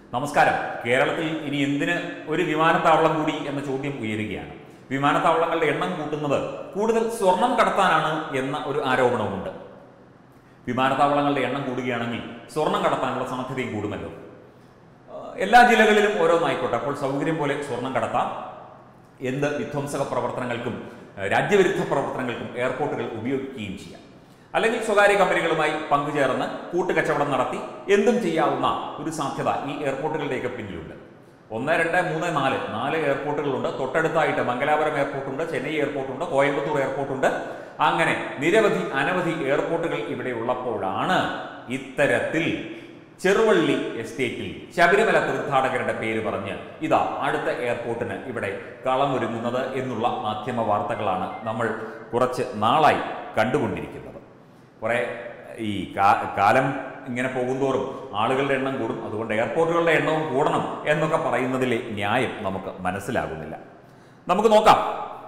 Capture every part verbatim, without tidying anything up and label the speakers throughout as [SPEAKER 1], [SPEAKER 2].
[SPEAKER 1] നമസ്കാരം. കേരളത്തിൽ ഇനി എന്തിന് ഒരു വിമാനത്താവളം കൂടി എന്ന ചോദ്യം ഉയരുകയാണ്. വിമാനത്താവളങ്ങളുടെ എണ്ണം കൂട്ടുന്നത് കൂടുതൽ സ്വർണം കടത്താനാണ് എന്ന ഒരു ആരോപണവുമുണ്ട്. വിമാനത്താവളങ്ങളുടെ എണ്ണം കൂടുകയാണെങ്കിൽ സ്വർണം കടത്താനുള്ള സാധ്യതയും കൂടുമല്ലോ. എല്ലാ ജില്ലകളിലും ഓരോന്നായിക്കോട്ടെ, അപ്പോൾ സൗകര്യം പോലെ സ്വർണം കടത്താം. എന്ത് വിധ്വംസക പ്രവർത്തനങ്ങൾക്കും രാജ്യവിരുദ്ധ പ്രവർത്തനങ്ങൾക്കും എയർപോർട്ടുകൾ ഉപയോഗിക്കുകയും ചെയ്യാം. അല്ലെങ്കിൽ സ്വകാര്യ കമ്പനികളുമായി പങ്കുചേർന്ന് കൂട്ടുകച്ചവടം നടത്തി എന്തും ചെയ്യാവുന്ന ഒരു സാധ്യത ഈ എയർപോർട്ടുകളുടെയൊക്കെ പിന്നിലുണ്ട്. ഒന്ന് രണ്ട് മൂന്ന് നാല് നാല് എയർപോർട്ടുകളുണ്ട്. തൊട്ടടുത്തായിട്ട് മംഗലാപുരം എയർപോർട്ടുണ്ട്, ചെന്നൈ എയർപോർട്ടുണ്ട്, കോയമ്പത്തൂർ എയർപോർട്ടുണ്ട്. അങ്ങനെ നിരവധി അനവധി എയർപോർട്ടുകൾ ഇവിടെ ഉള്ളപ്പോഴാണ് ഇത്തരത്തിൽ ചെറുവള്ളി എസ്റ്റേറ്റിൽ ശബരിമല തീർത്ഥാടകരുടെ പേര് പറഞ്ഞ് ഇതാ അടുത്ത എയർപോർട്ടിന് ഇവിടെ കളമൊരുങ്ങുന്നത് എന്നുള്ള മാധ്യമ വാർത്തകളാണ് നമ്മൾ കുറച്ച് നാളായി കണ്ടുകൊണ്ടിരിക്കുന്നത്. കുറെ ഈ കാലം ഇങ്ങനെ പോകുന്തോറും ആളുകളുടെ എണ്ണം കൂടും, അതുകൊണ്ട് എയർപോർട്ടുകളുടെ എണ്ണവും കൂടണം എന്നൊക്കെ പറയുന്നതിലെ ന്യായം നമുക്ക് മനസ്സിലാകുന്നില്ല. നമുക്ക് നോക്കാം.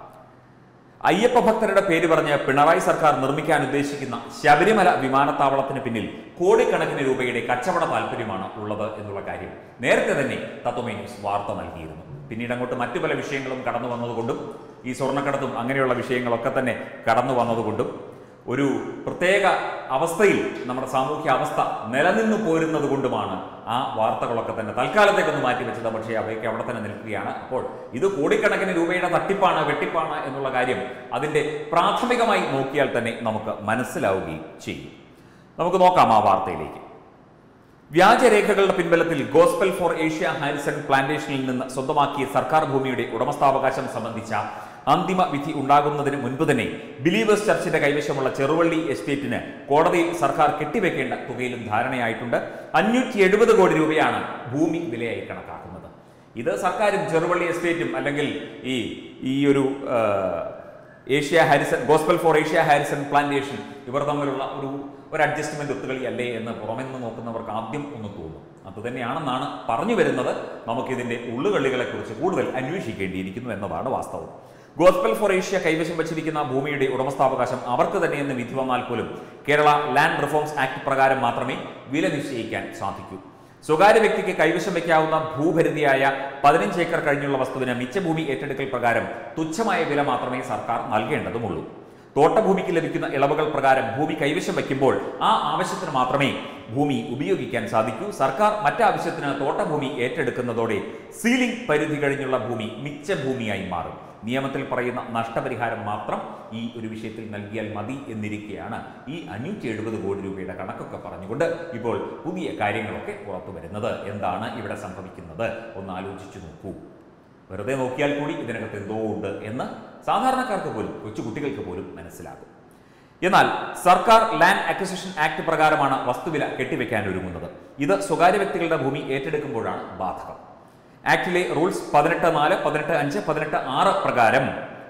[SPEAKER 1] അയ്യപ്പ ഭക്തരുടെ പേര് പറഞ്ഞ് പിണറായി സർക്കാർ നിർമ്മിക്കാൻ ഉദ്ദേശിക്കുന്ന ശബരിമല വിമാനത്താവളത്തിന് പിന്നിൽ കോടിക്കണക്കിന് രൂപയുടെ കച്ചവട താല്പര്യമാണ് ഉള്ളത് എന്നുള്ള കാര്യം നേരത്തെ തന്നെ തത്വമൈ ന്യൂസ് വാർത്ത നൽകിയിരുന്നു. പിന്നീട് അങ്ങോട്ട് മറ്റു പല വിഷയങ്ങളും കടന്നു വന്നതുകൊണ്ടും ഈ സ്വർണ്ണക്കടത്തും അങ്ങനെയുള്ള വിഷയങ്ങളൊക്കെ തന്നെ കടന്നു വന്നതുകൊണ്ടും ഒരു പ്രത്യേക അവസ്ഥയിൽ നമ്മുടെ സാമൂഹ്യ അവസ്ഥ നിലനിന്നു പോരുന്നത് കൊണ്ടുമാണ് ആ വാർത്തകളൊക്കെ തന്നെ തൽക്കാലത്തേക്കൊന്ന് മാറ്റിവെച്ചത്. പക്ഷേ അവയൊക്കെ അവിടെ തന്നെ നിൽക്കുകയാണ്. അപ്പോൾ ഇത് കോടിക്കണക്കിന് രൂപയുടെ തട്ടിപ്പാണ്, വെട്ടിപ്പാണ് എന്നുള്ള കാര്യം അതിൻ്റെ പ്രാഥമികമായി നോക്കിയാൽ തന്നെ നമുക്ക് മനസ്സിലാവുകയും ചെയ്യും. നമുക്ക് നോക്കാം ആ വാർത്തയിലേക്ക്. വ്യാജരേഖകളുടെ പിൻബലത്തിൽ ഗോസ്പൽ ഫോർ ഏഷ്യ ഹാരിസൺ പ്ലാന്റേഷനിൽ നിന്ന് സ്വന്തമാക്കിയ സർക്കാർ ഭൂമിയുടെ ഉടമസ്ഥാവകാശം സംബന്ധിച്ച അന്തിമ വിധി ഉണ്ടാകുന്നതിന് മുൻപ് തന്നെ ബിലീവേഴ്സ് ചർച്ചിന്റെ കൈവശമുള്ള ചെറുവള്ളി എസ്റ്റേറ്റിന് കോടതിയിൽ സർക്കാർ കെട്ടിവെക്കേണ്ട തുകയിലും ധാരണയായിട്ടുണ്ട്. അഞ്ഞൂറ്റി എഴുപത് കോടി രൂപയാണ് ഭൂമി വിലയായി കണക്കാക്കുന്നത്. ഇത് സർക്കാരും ചെറുവള്ളി എസ്റ്റേറ്റും അല്ലെങ്കിൽ ഈ ഈ ഒരു Asia Harrison Gospel for Asia Harrison plantation ഇവർ തമ്മിലുള്ള ഒരു ഒരു അഡ്ജസ്റ്റ്മെന്റ് ഒത്തുകളി അല്ലേ എന്ന് പുറമെന്ന് നോക്കുന്നവർക്ക് ആദ്യം ഒന്ന് തോന്നും. അതുതന്നെയാണെന്നാണ് പറഞ്ഞു വരുന്നത്. നമുക്കിതിന്റെ ഉള്ളുകളികളെ കുറിച്ച് കൂടുതൽ അന്വേഷിക്കേണ്ടിയിരിക്കുന്നു എന്നതാണ് വാസ്തവം. ഗോസ്പൽ ഫോർ ഏഷ്യ കൈവശം വച്ചിരിക്കുന്ന ഭൂമിയുടെ ഉടമസ്ഥാവകാശം അവർക്ക് തന്നെയെന്ന് വിധി വന്നാൽ പോലും കേരള ലാൻഡ് റിഫോംസ് ആക്ട് പ്രകാരം മാത്രമേ വില നിശ്ചയിക്കാൻ സാധിക്കൂ. സ്വകാര്യ വ്യക്തിക്ക് കൈവശം വയ്ക്കാവുന്ന ഭൂപരിധിയായ പതിനഞ്ച് ഏക്കർ കഴിഞ്ഞുള്ള വസ്തുവിന് മിച്ചഭൂമി ഏറ്റെടുക്കൽ പ്രകാരം തുച്ഛമായ വില മാത്രമേ സർക്കാർ നൽകേണ്ടതുള്ളൂ. തോട്ടഭൂമിക്ക് ലഭിക്കുന്ന ഇളവുകൾ പ്രകാരം ഭൂമി കൈവശം വയ്ക്കുമ്പോൾ ആ ആവശ്യത്തിന് മാത്രമേ ഭൂമി ഉപയോഗിക്കാൻ സാധിക്കൂ. സർക്കാർ മറ്റാവശ്യത്തിന് തോട്ടഭൂമി ഏറ്റെടുക്കുന്നതോടെ സീലിംഗ് പരിധി കഴിഞ്ഞുള്ള ഭൂമി മിച്ചഭൂമിയായി മാറും. നിയമത്തിൽ പറയുന്ന നഷ്ടപരിഹാരം മാത്രം ഈ ഒരു വിഷയത്തിൽ നൽകിയാൽ മതി എന്നിരിക്കെയാണ് ഈ അഞ്ഞൂറ്റി എഴുപത് കോടി രൂപയുടെ കണക്കൊക്കെ പറഞ്ഞുകൊണ്ട് ഇപ്പോൾ പുതിയ കാര്യങ്ങളൊക്കെ പുറത്തു വരുന്നത്. എന്താണ് ഇവിടെ സംഭവിക്കുന്നത് ഒന്ന് ആലോചിച്ചു നോക്കൂ. വെറുതെ നോക്കിയാൽ കൂടി ഇതിനകത്ത് എന്തോ ഉണ്ട് എന്ന് സാധാരണക്കാർക്ക് പോലും കൊച്ചുകുട്ടികൾക്ക് പോലും മനസ്സിലാകും. എന്നാൽ സർക്കാർ ലാൻഡ് അക്വിസിഷൻ ആക്ട് പ്രകാരമാണ് വസ്തുവില കെട്ടിവെക്കാൻ ഒരുങ്ങുന്നത്. ഇത് സ്വകാര്യ വ്യക്തികളുടെ ഭൂമി ഏറ്റെടുക്കുമ്പോഴാണ് ബാധകം. ആക്ടിലെ റൂൾസ് പതിനെട്ട് നാല് പതിനെട്ട് അഞ്ച് പതിനെട്ട് ആറ് പ്രകാരം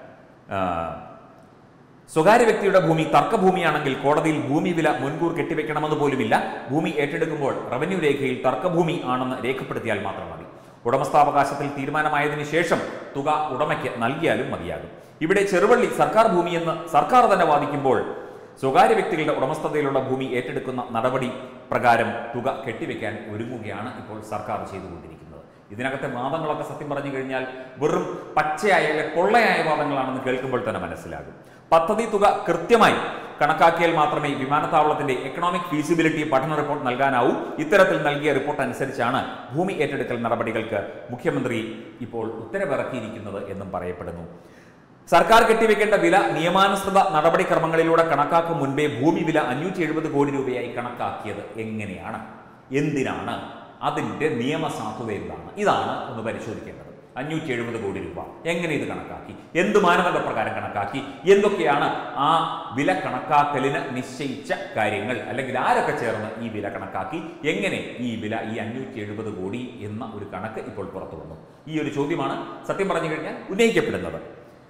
[SPEAKER 1] സ്വകാര്യ വ്യക്തിയുടെ ഭൂമി തർക്കഭൂമിയാണെങ്കിൽ കോടതിയിൽ ഭൂമി വില മുൻകൂർ കെട്ടിവെക്കണമെന്ന് പോലുമില്ല. ഭൂമി ഏറ്റെടുക്കുമ്പോൾ റവന്യൂ രേഖയിൽ തർക്കഭൂമി ആണെന്ന് രേഖപ്പെടുത്തിയാൽ മാത്രം മതി. ഉടമസ്ഥാവകാശത്തിൽ തീരുമാനമായതിനു ശേഷം തുക ഉടമയ്ക്ക് നൽകിയാലും മതിയാകും. ഇവിടെ ചെറുവള്ളി സർക്കാർ ഭൂമിയെന്ന് സർക്കാർ തന്നെ വാദിക്കുമ്പോൾ സ്വകാര്യ വ്യക്തികളുടെ ഉടമസ്ഥതയിലുള്ള ഭൂമി ഏറ്റെടുക്കുന്ന നടപടി പ്രകാരം തുക കെട്ടിവെക്കാൻ ഒരുങ്ങുകയാണ് ഇപ്പോൾ സർക്കാർ ചെയ്തുകൊണ്ടിരിക്കുന്നത്. ഇതിനകത്തെ വാദങ്ങളൊക്കെ സത്യം പറഞ്ഞു കഴിഞ്ഞാൽ വെറും പച്ചയായ പൊള്ളയായ വാദങ്ങളാണെന്ന് കേൾക്കുമ്പോൾ തന്നെ മനസ്സിലാകും. പദ്ധതി തുക കൃത്യമായി കണക്കാക്കിയാൽ മാത്രമേ വിമാനത്താവളത്തിന്റെ എക്കണോമിക് ഫീസിബിലിറ്റി പഠന റിപ്പോർട്ട് നൽകാനാവൂ. ഇത്തരത്തിൽ നൽകിയ റിപ്പോർട്ട് അനുസരിച്ചാണ് ഭൂമി ഏറ്റെടുക്കൽ നടപടികൾക്ക് മുഖ്യമന്ത്രി ഇപ്പോൾ ഉത്തരവിറക്കിയിരിക്കുന്നത് എന്നും പറയപ്പെടുന്നു. സർക്കാർ കെട്ടിവെക്കേണ്ട വില നിയമാനുസൃത നടപടിക്രമങ്ങളിലൂടെ കണക്കാക്കും മുൻപേ ഭൂമി വില അഞ്ഞൂറ്റി എഴുപത് കോടി രൂപയായി കണക്കാക്കിയത് എങ്ങനെയാണ്, എന്തിനാണ്, അതിന്റെ നിയമസാധുത എന്താണ്? ഇതാണ് ഒന്ന് പരിശോധിക്കേണ്ടത്. അഞ്ഞൂറ്റി എഴുപത് കോടി രൂപ എങ്ങനെ ഇത് കണക്കാക്കി, എന്ത് മാനദണ്ഡ പ്രകാരം കണക്കാക്കി, എന്തൊക്കെയാണ് ആ വില കണക്കാക്കലിന് നിശ്ചയിച്ച കാര്യങ്ങൾ, അല്ലെങ്കിൽ ആരൊക്കെ ചേർന്ന് ഈ വില കണക്കാക്കി, എങ്ങനെ ഈ വില ഈ അഞ്ഞൂറ്റി എഴുപത് കോടി എന്ന ഒരു കണക്ക് ഇപ്പോൾ പുറത്തു വന്നു. ഈ ഒരു ചോദ്യമാണ് സത്യം പറഞ്ഞു കഴിഞ്ഞാൽ ഉന്നയിക്കപ്പെടുന്നത്.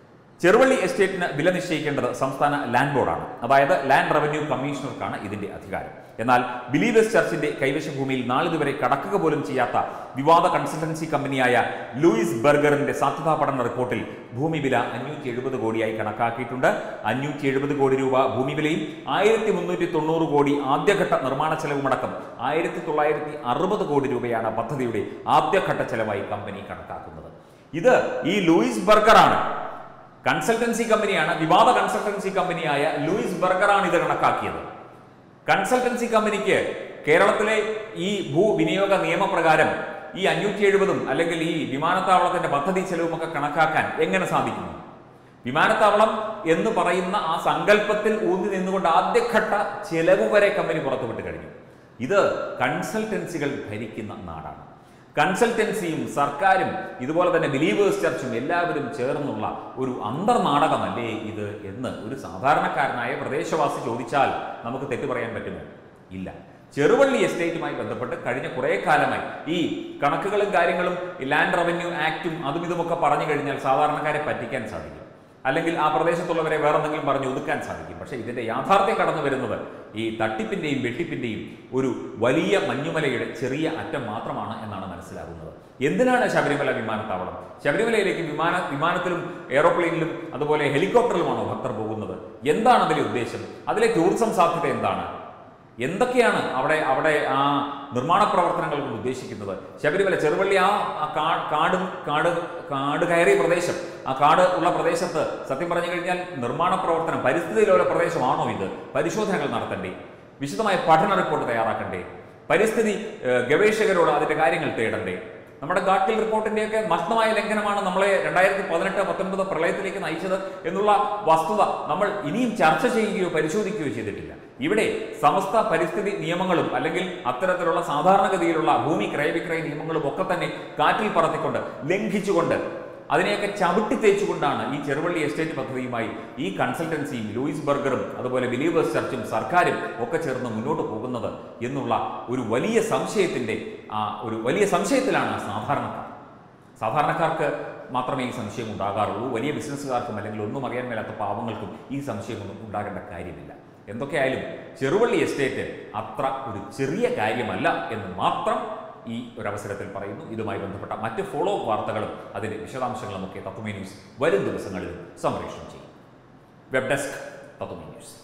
[SPEAKER 1] ചെറുവള്ളി എസ്റ്റേറ്റിന് വില നിശ്ചയിക്കേണ്ടത് സംസ്ഥാന ലാൻഡ് ബോർഡാണ്. അതായത് ലാൻഡ് റവന്യൂ കമ്മീഷണർക്കാണ് ഇതിന്റെ അധികാരം. എന്നാൽ ബിലീവേഴ്സ് ചർച്ചിന്റെ കൈവശ ഭൂമിയിൽ നാളിതുവരെ കടക്കുക പോലും ചെയ്യാത്ത വിവാദ കൺസൾട്ടൻസി കമ്പനിയായ ലൂയിസ് ബർഗറിന്റെ സാധ്യതാ പഠന റിപ്പോർട്ടിൽ ഭൂമി വില അഞ്ഞൂറ്റി എഴുപത് കോടിയായി കണക്കാക്കിയിട്ടുണ്ട്. അഞ്ഞൂറ്റി എഴുപത് കോടി രൂപ ഭൂമി വിലയും ആയിരത്തി മുന്നൂറ്റി തൊണ്ണൂറ് കോടി ആദ്യഘട്ട നിർമ്മാണ ചെലവുമടക്കം ആയിരത്തി തൊള്ളായിരത്തി അറുപത് കോടി രൂപയാണ് പദ്ധതിയുടെ ആദ്യഘട്ട ചെലവായി കമ്പനി കണക്കാക്കുന്നത്. ഇത് ഈ ലൂയിസ് ബർഗറാണ്, കൺസൾട്ടൻസി കമ്പനിയാണ്, വിവാദ കൺസൾട്ടൻസി കമ്പനിയായ ലൂയിസ് ബർഗറാണ് ഇത് കണക്കാക്കിയത്. കൺസൾട്ടൻസി കമ്പനിക്ക് കേരളത്തിലെ ഈ ഭൂവിനിയോഗ നിയമപ്രകാരം ഈ അഞ്ഞൂറ്റി എഴുപതും അല്ലെങ്കിൽ ഈ വിമാനത്താവളത്തിന്റെ പദ്ധതി ചെലവുമൊക്കെ കണക്കാക്കാൻ എങ്ങനെ സാധിക്കുന്നു? വിമാനത്താവളം എന്ന് പറയുന്ന ആ സങ്കല്പത്തിൽ ഊന്നി നിന്നുകൊണ്ട് ആദ്യഘട്ട ചെലവ് വരെ കമ്പനി പുറത്തുവിട്ട് കഴിഞ്ഞു. ഇത് കൺസൾട്ടൻസികൾ ഭരിക്കുന്ന നാടാണ്. കൺസൾട്ടൻസിയും സർക്കാരും ഇതുപോലെ തന്നെ ബിലീവേഴ്സ് ചർച്ചും എല്ലാവരും ചേർന്നുള്ള ഒരു അന്തർനാടകമല്ലേ ഇത് എന്ന് ഒരു സാധാരണക്കാരനായ പ്രദേശവാസി ചോദിച്ചാൽ നമുക്ക് തെറ്റു പറയാൻ പറ്റുമോ? ഇല്ല. ചെറുവള്ളി എസ്റ്റേറ്റുമായി ബന്ധപ്പെട്ട് കഴിഞ്ഞ കുറേ കാലമായി ഈ കണക്കുകളും കാര്യങ്ങളും ലാൻഡ് റവന്യൂ ആക്റ്റും അതും ഇതുമൊക്കെ പറഞ്ഞു കഴിഞ്ഞാൽ സാധാരണക്കാരെ പറ്റിക്കാൻ സാധിക്കും, അല്ലെങ്കിൽ ആ പ്രദേശത്തുള്ളവരെ വേറെ എന്തെങ്കിലും പറഞ്ഞ് ഒതുക്കാൻ സാധിക്കും. പക്ഷേ ഇതിന്റെ യാഥാർത്ഥ്യം കടന്നു വരുന്നത് ഈ തട്ടിപ്പിന്റെയും വെട്ടിപ്പിന്റെയും ഒരു വലിയ മഞ്ഞുമലയുടെ ചെറിയ അറ്റം മാത്രമാണ് എന്നാണ് മനസ്സിലാകുന്നത്. എന്തിനാണ് ശബരിമല വിമാനത്താവളം? ശബരിമലയിലേക്ക് വിമാന വിമാനത്തിലും എയറോപ്ലെയിനിലും അതുപോലെ ഹെലികോപ്റ്ററിലുമാണോ ഭക്തർ പോകുന്നത്? എന്താണ് അതിലെ ഉദ്ദേശം? അതിലെ ടൂറിസം സാധ്യത എന്താണ്? എന്തൊക്കെയാണ് അവിടെ അവിടെ ആ നിർമ്മാണ പ്രവർത്തനങ്ങൾ കൊണ്ട് ഉദ്ദേശിക്കുന്നത്? ശബരിമല ചെറുവള്ളി ആ കാട് കാട് കാട് കയറിയ പ്രദേശം, ആ കാട് ഉള്ള പ്രദേശത്ത് സത്യം പറഞ്ഞു കഴിഞ്ഞാൽ നിർമ്മാണ പ്രവർത്തനം പരിസ്ഥിതി ലോല പ്രദേശമാണോ ഇത്? പരിശോധനകൾ നടത്തണ്ടേ? വിശദമായ പഠന റിപ്പോർട്ട് തയ്യാറാക്കണ്ടേ? പരിസ്ഥിതി ഗവേഷകരോട് അതിന്റെ കാര്യങ്ങൾ തേടണ്ടേ? നമ്മുടെ ഗാഡ്ഗിൽ റിപ്പോർട്ടിന്റെയൊക്കെ നഗ്നമായ ലംഘനമാണ് നമ്മളെ രണ്ടായിരത്തി പതിനെട്ട് പത്തൊൻപത് പ്രളയത്തിലേക്ക് നയിച്ചത് എന്നുള്ള വസ്തുത നമ്മൾ ഇനിയും ചർച്ച ചെയ്യുകയോ പരിശോധിക്കുകയോ ചെയ്തിട്ടില്ല. ഇവിടെ സമസ്ത പരിസ്ഥിതി നിയമങ്ങളും അല്ലെങ്കിൽ അത്തരത്തിലുള്ള സാധാരണഗതിയിലുള്ള ഭൂമി ക്രയവിക്രയ നിയമങ്ങളും ഒക്കെ തന്നെ കാറ്റിൽ പറത്തിക്കൊണ്ട് ലംഘിച്ചുകൊണ്ട് അതിനെയൊക്കെ ചവിട്ടി തേച്ചുകൊണ്ടാണ് ഈ ചെറുവള്ളി എസ്റ്റേറ്റ് പദ്ധതിയുമായി ഈ കൺസൾട്ടൻസിയും ലൂയിസ് ബർഗറും അതുപോലെ ബിലീവേഴ്സ് ചർച്ചും സർക്കാരും ഒക്കെ ചേർന്ന് മുന്നോട്ട് പോകുന്നത് എന്നുള്ള ഒരു വലിയ സംശയത്തിന്റെ ആ ഒരു വലിയ സംശയത്തിലാണ് സാധാരണക്കാർ. സാധാരണക്കാർക്ക് മാത്രമേ ഈ സംശയം ഉണ്ടാകാറുള്ളൂ. വലിയ ബിസിനസ്സുകാർക്കും അല്ലെങ്കിൽ ഒന്നും അറിയാൻ മേലാത്ത പാവങ്ങൾക്കും ഈ സംശയമൊന്നും ഉണ്ടാകേണ്ട കാര്യമില്ല. എന്തൊക്കെയായാലും ചെറുവള്ളി എസ്റ്റേറ്റ് അത്ര ഒരു ചെറിയ കാര്യമല്ല എന്ന് മാത്രം ഈ ഒരു അവസരത്തിൽ പറയുന്നു. ഇതുമായി ബന്ധപ്പെട്ട മറ്റ് ഫോളോ അപ്പ് വാർത്തകളും അതിന്റെ വിശദാംശങ്ങളും ഒക്കെ തത്വമേ ന്യൂസ് വരും ദിവസങ്ങളിൽ സംപ്രേഷണം ചെയ്യും. വെബ് ഡെസ്ക് തത്വമേ ന്യൂസ്.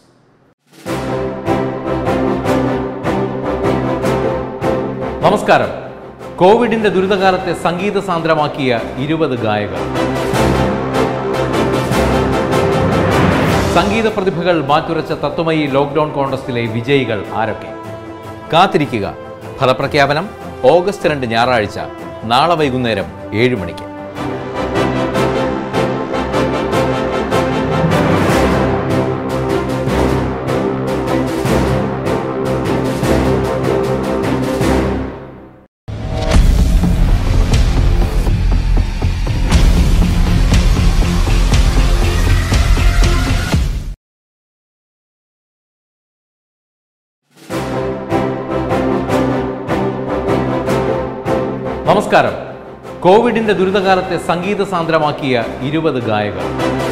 [SPEAKER 2] നമസ്കാരം. കോവിഡിന്റെ ദുരിതകാലത്തെ സംഗീത സാന്ദ്രമാക്കിയ ഇരുപത് ഗായകർ. സംഗീത പ്രതിഭകൾ മാറ്റുരച്ച തത്വമയി ലോക്ക്ഡൌൺ കോൺടെസ്റ്റിലെ വിജയികൾ ആരൊക്കെ? കാത്തിരിക്കുക. ഫലപ്രഖ്യാപനം ഓഗസ്റ്റ് രണ്ട് ഞായറാഴ്ച, നാളെ വൈകുന്നേരം ഏഴ് മണിക്ക്. നമസ്കാരം. കോവിഡിന്റെ ദുരിതകാലത്തെ സംഗീത സാന്ദ്രമാക്കിയ ഇരുപത് ഗായകർ.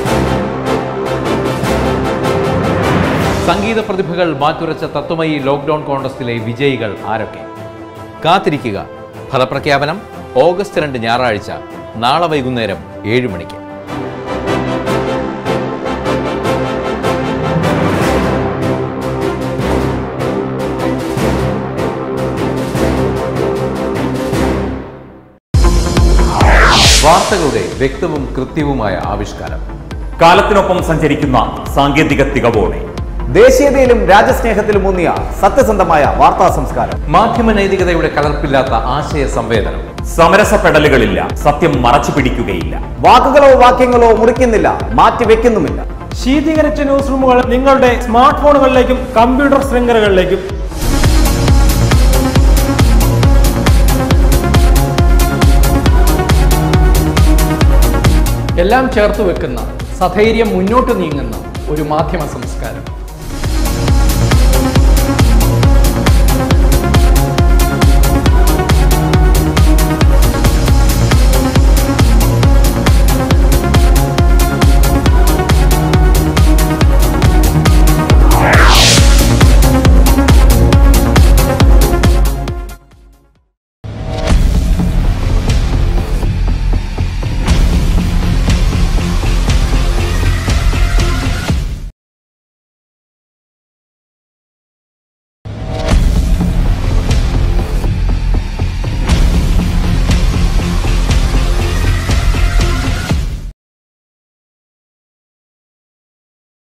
[SPEAKER 2] സംഗീത പ്രതിഭകൾ മാറ്റുരച്ച തത്വമയി ലോക്ക്ഡൌൺ കോൺടെസ്റ്റിലെ വിജയികൾ ആരൊക്കെ? കാത്തിരിക്കുക. ഫലപ്രഖ്യാപനം ഓഗസ്റ്റ് രണ്ട് ഞായറാഴ്ച, നാളെ വൈകുന്നേരം ഏഴ് മണിക്ക്. വാർത്തകളുടെ വ്യക്തവും കൃത്യവുമായ ആവിഷ്കാരം,
[SPEAKER 1] കാലത്തിനൊപ്പം സഞ്ചരിക്കുന്ന സാങ്കേതിക തികവോടെ,
[SPEAKER 3] ദേശീയതയിലും രാജ്യസ്നേഹത്തിലും ഊന്നിയ സത്യസന്ധമായ വാർത്താ സംസ്കാരം,
[SPEAKER 2] മാധ്യമ നൈതികതയുടെ കലർപ്പില്ലാത്ത ആശയ സംവേദനം,
[SPEAKER 1] സമരസപ്പെടലുകളില്ല, സത്യം മറച്ചു പിടിക്കുകയില്ല,
[SPEAKER 3] വാക്കുകളോ വാക്യങ്ങളോ മുറിക്കുന്നില്ല, മാറ്റിവെക്കുന്നുമില്ല.
[SPEAKER 4] ശീതീകരിച്ച ന്യൂസ് റൂമുകൾ നിങ്ങളുടെ സ്മാർട്ട് ഫോണുകളിലേക്കും കമ്പ്യൂട്ടർ ശൃംഖലകളിലേക്കും എല്ലാം ചേർത്ത് വെക്കുന്ന, സധൈര്യം മുന്നോട്ട് നീങ്ങുന്ന ഒരു മാധ്യമ സംസ്കാരം.